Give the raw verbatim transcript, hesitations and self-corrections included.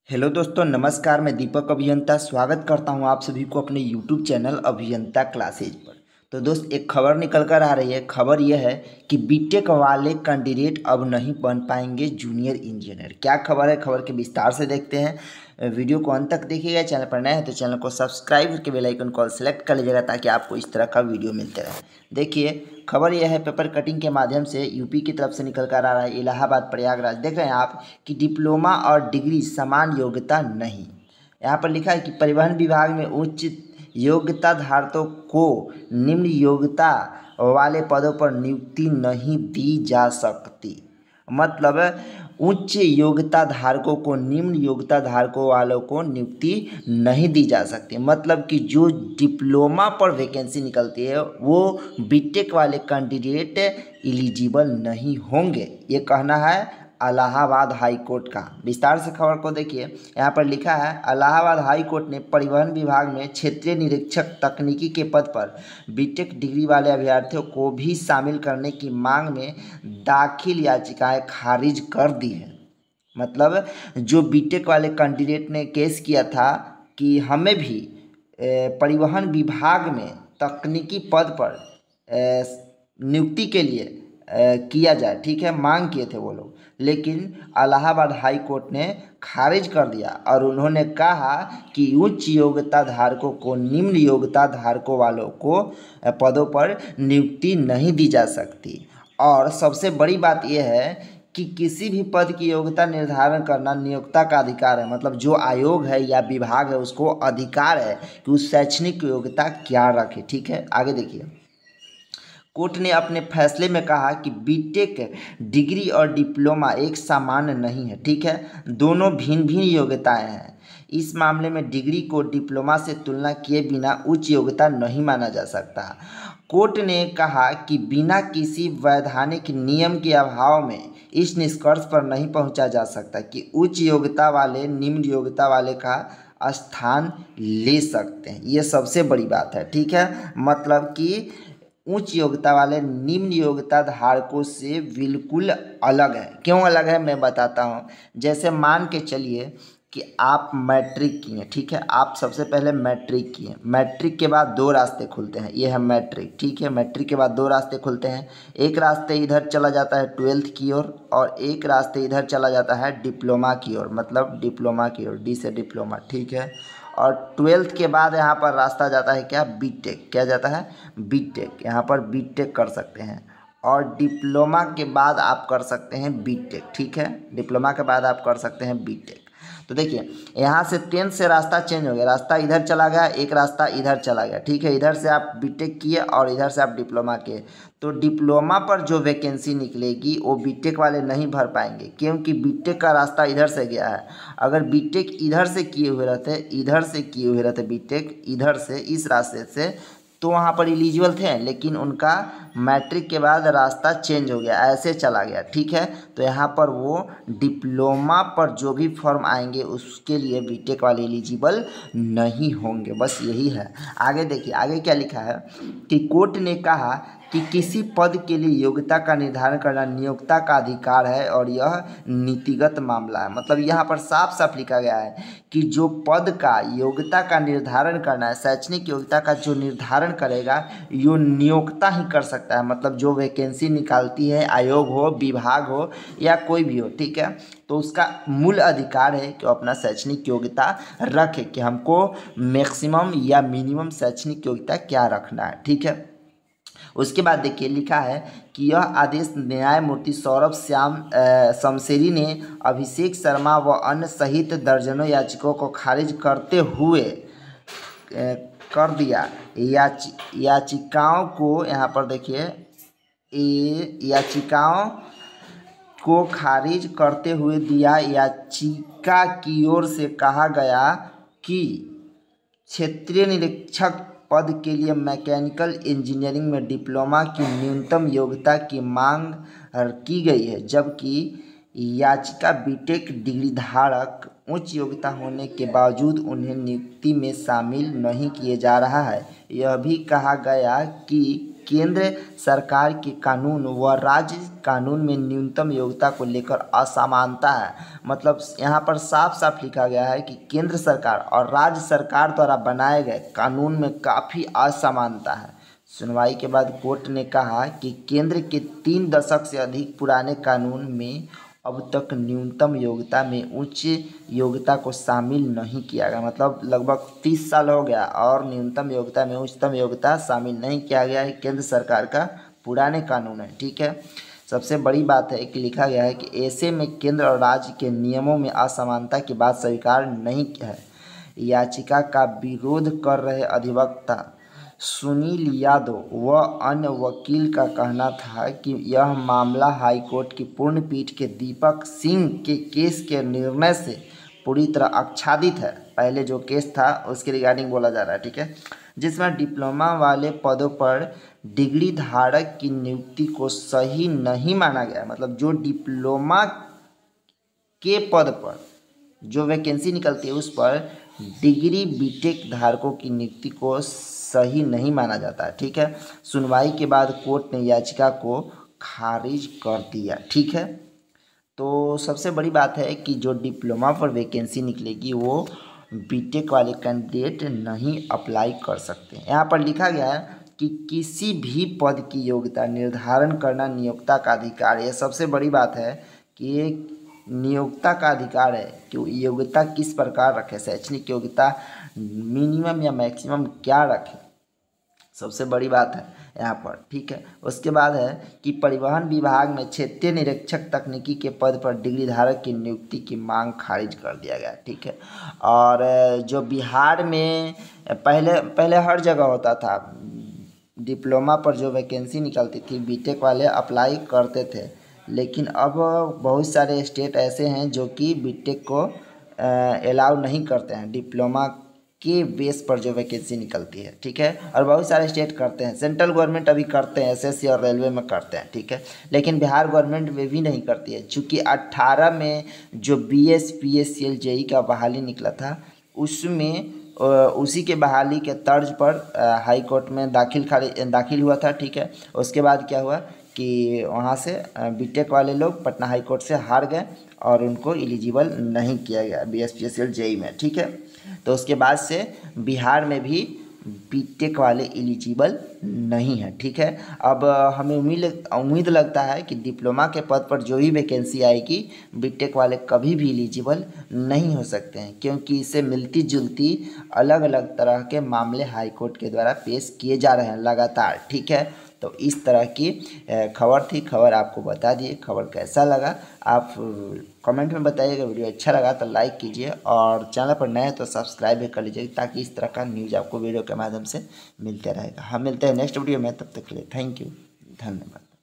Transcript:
Hello दोस्तों, नमस्कार। मैं दीपक अभियंता स्वागत करता हूं आप सभी को अपने यूट्यूब चैनल अभियंता क्लासेज पर। तो दोस्त, एक खबर निकल कर आ रही है। खबर यह है कि बीटेक वाले कैंडिडेट अब नहीं बन पाएंगे जूनियर इंजीनियर। क्या खबर है, खबर के विस्तार से देखते हैं। वीडियो को अंत तक देखिएगा। चैनल पर नए हैं तो चैनल को सब्सक्राइब करके बेल आइकन को सेलेक्ट कर लीजिएगा ताकि आपको इस तरह का वीडियो मिलते रहे। देखिए, खबर यह है, पेपर कटिंग के माध्यम से यूपी की तरफ से निकल कर आ रहा है। इलाहाबाद प्रयागराज देख रहे हैं आप कि डिप्लोमा और डिग्री समान योग्यता नहीं। यहाँ पर लिखा है कि परिवहन विभाग में उच्च योग्यता धारकों को निम्न योग्यता वाले पदों पर नियुक्ति नहीं दी जा सकती। मतलब उच्च योग्यता धारकों को निम्न योग्यता धारकों वालों को नियुक्ति नहीं दी जा सकती। मतलब कि जो डिप्लोमा पर वैकेंसी निकलती है वो बीटेक वाले कैंडिडेट एलिजिबल नहीं होंगे, ये कहना है इलाहाबाद हाई कोर्ट का। विस्तार से खबर को देखिए। यहाँ पर लिखा है, इलाहाबाद हाई कोर्ट ने परिवहन विभाग में क्षेत्रीय निरीक्षक तकनीकी के पद पर बीटेक डिग्री वाले अभ्यर्थियों को भी शामिल करने की मांग में दाखिल याचिकाएं खारिज कर दी है। मतलब जो बीटेक वाले कैंडिडेट ने केस किया था कि हमें भी परिवहन विभाग में तकनीकी पद पर नियुक्ति के लिए किया जाए, ठीक है, मांग किए थे वो लोग, लेकिन इलाहाबाद हाई कोर्ट ने खारिज कर दिया और उन्होंने कहा कि उच्च योग्यता धारकों को निम्न योग्यता धारकों वालों को पदों पर नियुक्ति नहीं दी जा सकती। और सबसे बड़ी बात यह है कि किसी भी पद की योग्यता निर्धारण करना नियोक्ता का अधिकार है। मतलब जो आयोग है या विभाग है उसको अधिकार है कि उस शैक्षणिक योग्यता क्या रखे, ठीक है। आगे देखिए, कोर्ट ने अपने फैसले में कहा कि बीटेक डिग्री और डिप्लोमा एक समान नहीं है, ठीक है, दोनों भिन्न भिन्न योग्यताएं हैं। इस मामले में डिग्री को डिप्लोमा से तुलना किए बिना उच्च योग्यता नहीं माना जा सकता। कोर्ट ने कहा कि बिना किसी वैधानिक नियम के अभाव में इस निष्कर्ष पर नहीं पहुंचा जा सकता कि उच्च योग्यता वाले निम्न योग्यता वाले का स्थान ले सकते हैं। ये सबसे बड़ी बात है, ठीक है। मतलब कि उच्च योग्यता वाले निम्न योग्यता धारकों से बिल्कुल अलग है। क्यों अलग है मैं बताता हूँ। जैसे मान के चलिए कि आप मैट्रिक किए, ठीक है, आप सबसे पहले मैट्रिक किए। मैट्रिक के बाद दो रास्ते खुलते हैं, ये है मैट्रिक, ठीक है। मैट्रिक के बाद दो रास्ते खुलते हैं। एक रास्ते इधर चला जाता है ट्वेल्थ की ओर और एक रास्ते इधर चला जाता है डिप्लोमा की ओर, मतलब डिप्लोमा की ओर, डी से डिप्लोमा, ठीक है। और ट्वेल्थ के बाद यहाँ पर रास्ता जाता है क्या, बीटेक। क्या जाता है, बीटेक। यहाँ पर बीटेक कर सकते हैं और डिप्लोमा के बाद आप कर सकते हैं बीटेक, ठीक है। डिप्लोमा के बाद आप कर सकते हैं बीटेक। तो देखिए, यहाँ से टेंथ से रास्ता चेंज हो गया, रास्ता इधर चला गया, एक रास्ता इधर चला गया, ठीक है। इधर से आप बीटेक किए और इधर से आप डिप्लोमा किए, तो डिप्लोमा पर जो वैकेंसी निकलेगी वो बीटेक वाले नहीं भर पाएंगे, क्योंकि बीटेक का रास्ता इधर से गया है। अगर बीटेक इधर से किए हुए रहते, इधर से किए हुए रहते बीटेक इधर से, इस रास्ते से, तो वहाँ पर एलिजिबल थे, लेकिन उनका मैट्रिक के बाद रास्ता चेंज हो गया, ऐसे चला गया, ठीक है। तो यहाँ पर वो डिप्लोमा पर जो भी फॉर्म आएंगे उसके लिए बीटेक वाले एलिजिबल नहीं होंगे, बस यही है। आगे देखिए, आगे क्या लिखा है कि कोर्ट ने कहा कि किसी पद के लिए योग्यता का निर्धारण करना नियोक्ता का अधिकार है और यह नीतिगत मामला है। मतलब यहाँ पर साफ साफ लिखा गया है कि जो पद का योग्यता का निर्धारण करना है, शैक्षणिक योग्यता का जो निर्धारण करेगा यो नियोक्ता ही कर सकता है। मतलब जो वैकेंसी निकालती है, आयोग हो, विभाग हो या कोई भी हो, ठीक है, तो उसका मूल अधिकार है कि वो अपना शैक्षणिक योग्यता रखे कि हमको मैक्सिमम या मिनिमम शैक्षणिक योग्यता क्या रखना है, ठीक है। उसके बाद देखिए, लिखा है कि यह आदेश न्यायमूर्ति सौरभ श्याम शमशेरी ने अभिषेक शर्मा व अन्य सहित दर्जनों याचिकाओं को खारिज करते हुए कर दिया। याचि याचिकाओं को यहाँ पर देखिए, ये याचिकाओं को खारिज करते हुए दिया। याचिका की ओर से कहा गया कि क्षेत्रीय निरीक्षक पद के लिए मैकेनिकल इंजीनियरिंग में डिप्लोमा की न्यूनतम योग्यता की मांग की गई है, जबकि याचिका बीटेक डिग्री धारक उच्च योग्यता होने के बावजूद उन्हें नियुक्ति में शामिल नहीं किए जा रहा है। यह भी कहा गया कि केंद्र सरकार के कानून व राज्य कानून में न्यूनतम योग्यता को लेकर असमानता है। मतलब यहाँ पर साफ साफ लिखा गया है कि केंद्र सरकार और राज्य सरकार द्वारा बनाए गए कानून में काफ़ी असमानता है। सुनवाई के बाद कोर्ट ने कहा कि केंद्र के तीन दशक से अधिक पुराने कानून में अब तक न्यूनतम योग्यता में उच्च योग्यता को शामिल नहीं किया गया। मतलब लगभग तीस साल हो गया और न्यूनतम योग्यता में उच्चतम योग्यता शामिल नहीं किया गया है। केंद्र सरकार का पुराने कानून है, ठीक है। सबसे बड़ी बात है कि लिखा गया है कि ऐसे में केंद्र और राज्य के नियमों में असमानता की बात स्वीकार नहीं है। याचिका का विरोध कर रहे अधिवक्ता सुनील यादव व अन्य वकील का कहना था कि यह मामला हाईकोर्ट की पूर्ण पीठ के दीपक सिंह के केस के निर्णय से पूरी तरह आच्छादित है। पहले जो केस था उसके रिगार्डिंग बोला जा रहा है, ठीक है, जिसमें डिप्लोमा वाले पदों पर डिग्री धारक की नियुक्ति को सही नहीं माना गया। मतलब जो डिप्लोमा के पद पर जो वैकेंसी निकलती है उस पर डिग्री बीटेक धारकों की नियुक्ति को सही नहीं माना जाता है, ठीक है। सुनवाई के बाद कोर्ट ने याचिका को खारिज कर दिया, ठीक है। तो सबसे बड़ी बात है कि जो डिप्लोमा पर वैकेंसी निकलेगी वो बीटेक वाले कैंडिडेट नहीं अप्लाई कर सकते। यहाँ पर लिखा गया है कि किसी भी पद की योग्यता निर्धारण करना नियोक्ता का अधिकार है। यह सबसे बड़ी बात है कि ये नियोक्ता का अधिकार है कि योग्यता किस प्रकार रखे, शैक्षणिक योग्यता मिनिमम या मैक्सिमम क्या रखे, सबसे बड़ी बात है यहाँ पर, ठीक है। उसके बाद है कि परिवहन विभाग में क्षेत्रीय निरीक्षक तकनीकी के पद पर डिग्री धारक की नियुक्ति की मांग खारिज कर दिया गया, ठीक है। और जो बिहार में पहले पहले हर जगह होता था, डिप्लोमा पर जो वैकेंसी निकलती थी बीटेक वाले अप्लाई करते थे, लेकिन अब बहुत सारे स्टेट ऐसे हैं जो कि बीटेक को अलाउ नहीं करते हैं, डिप्लोमा के बेस पर जो वैकेंसी निकलती है, ठीक है। और बहुत सारे स्टेट करते हैं, सेंट्रल गवर्नमेंट अभी करते हैं, एसएससी और रेलवे में करते हैं, ठीक है, लेकिन बिहार गवर्नमेंट में भी नहीं करती है। चूँकि अट्ठारह में जो बीएस पीएससीएल जेई का बहाली निकला था उसमें उसी के बहाली के तर्ज पर हाई कोर्ट में दाखिल खारिज दाखिल हुआ था, ठीक है। उसके बाद क्या हुआ कि वहाँ से बीटेक वाले लोग पटना हाई कोर्ट से हार गए और उनको एलिजिबल नहीं किया गया बीएसपीएससीएल जेई में, ठीक है। तो उसके बाद से बिहार में भी बीटेक वाले एलिजिबल नहीं है, ठीक है। अब हमें उम्मीद उम्मीद लगता है कि डिप्लोमा के पद पर जो ही वैकेंसी आएगी बीटेक वाले कभी भी एलिजिबल नहीं हो सकते हैं, क्योंकि इससे मिलती जुलती अलग अलग तरह के मामले हाई कोर्ट के द्वारा पेश किए जा रहे हैं लगातार, ठीक है। तो इस तरह की खबर थी, खबर आपको बता दिए। खबर कैसा लगा आप कमेंट में बताइएगा। वीडियो अच्छा लगा तो लाइक कीजिए और चैनल पर नए तो सब्सक्राइब भी कर लीजिए ताकि इस तरह का न्यूज़ आपको वीडियो के माध्यम से मिलते रहेगा। हम मिलते हैं नेक्स्ट वीडियो में, तब तक के लिए थैंक यू, धन्यवाद।